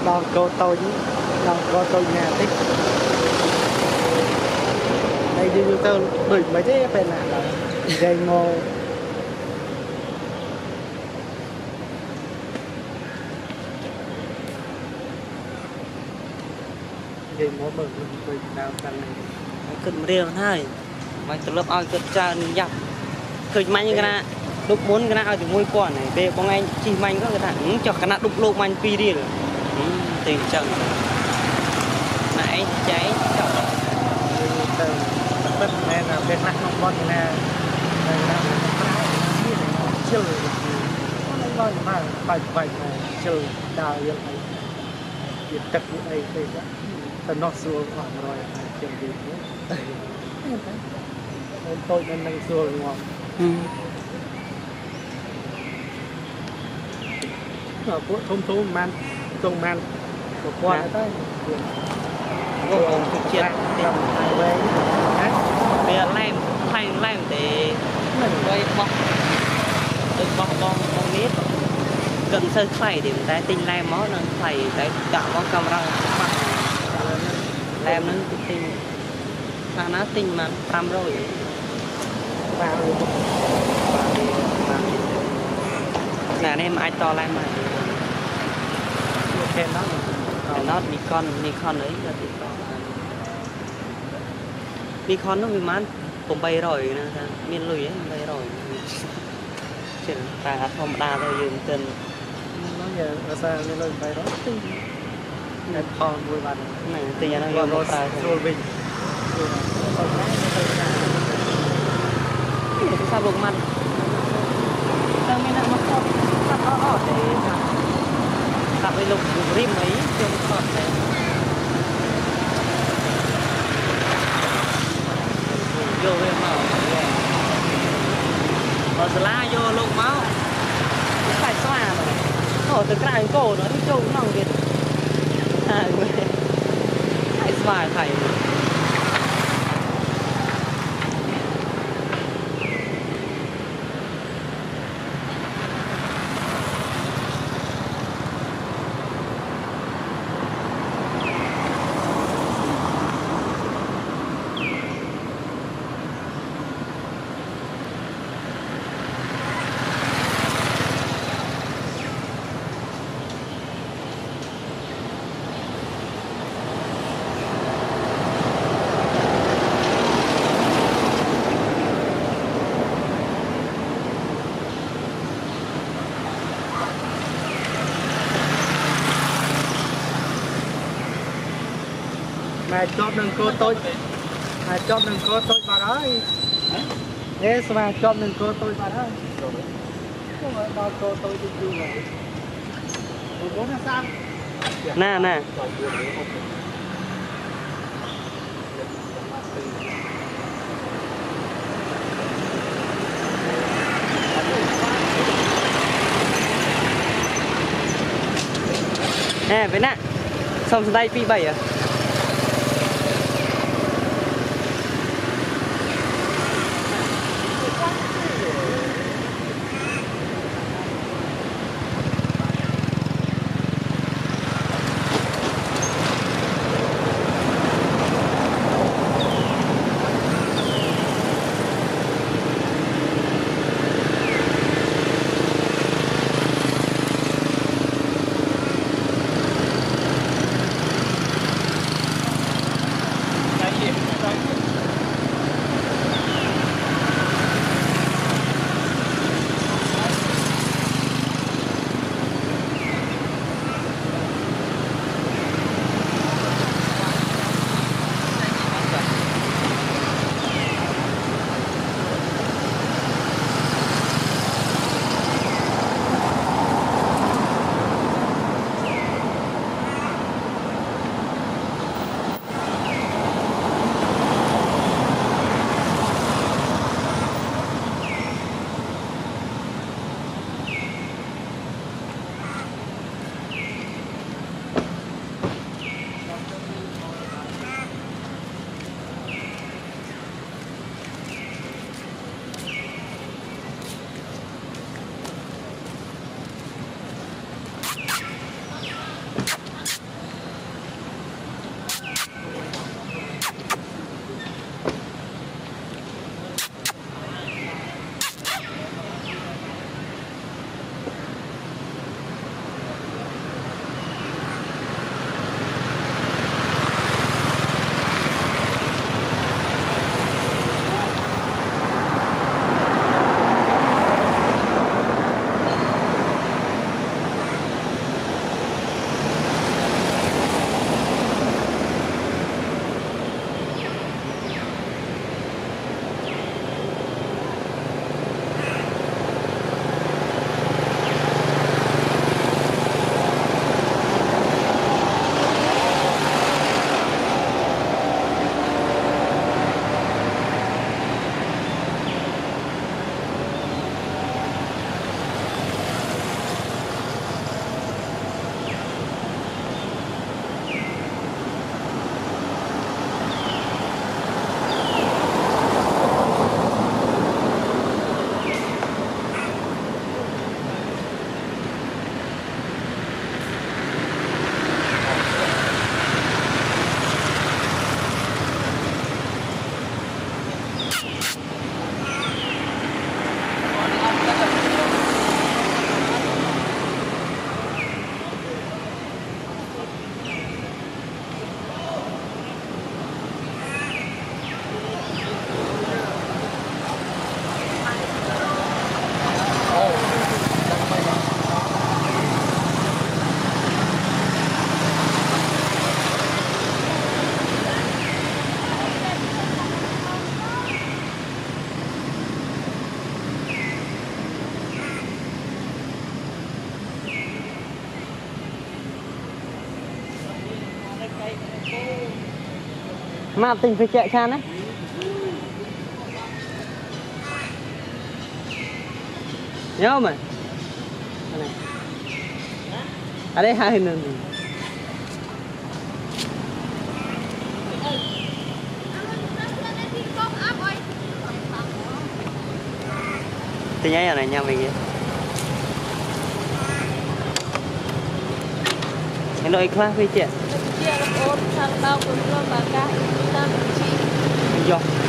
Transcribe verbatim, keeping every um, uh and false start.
đòn cô tôi đòn cô tôi nhà thích đây đi tôi đuổi mấy thế bên này là dây ngô dây ngô bự tôi đào căn này cần riêng thôi mà từ lớp ao cực tràn dập cười mạnh như cái nào đục muốn cái nào thì môi quả này về con anh chỉ mạnh có cái thằng cho cái nào đục lô mạnh pi đi rồi tình trạng nãy cháy bất nên là việc nặng không con là chơi nó nói mà phải phải chơi đào yên này việc tật như đây đây đó tao nó xuống khoảng rồi chuyện gì nữa nên tôi nên nâng xuống đúng không ở phố thôn thôn man tông man một qua tới vô cùng thực chuyện làm hai về bây giờ làm thành làm để mình quay bọc được bọc con con biết cần sơ phải để người ta tin làm món nó phải để tạo món camera làm nó tin là nó tin mà trăm rồi vào là em ai to làm mà thêm đó nó Nikon Nikon ấy là Nikon nó bị mát cũng bay rồi nè miền lùi ấy bay rồi chuyện ta không đa thôi dừng tình nó giờ ở xa nên lên bay đó em còn vui bạn này tiền nó vô một ta rồi bình sao lục mặt sao mình lại mất không sao có ở đây tạo cái lục rim ấy trong còn này vô về màu ở lá vô lục máu phải xoa rồi ở từ cái cổ nó đi trâu nó việt à phải xoa phải mà cho đừng cô tôi mà cho đừng cô tôi vào đó thế mà cho đừng cô tôi vào đó không phải bao cô tôi đi chưa vậy bốn là sao nè nè nè với nè xong đây pi bảy à mà tình phải chạy chan đấy nhớ mày ở đây hai nữa thì nhảy ở này nha mình kia cái đội khác với chị Chị là ôn sang đâu cũng lo bà cái ta chị vô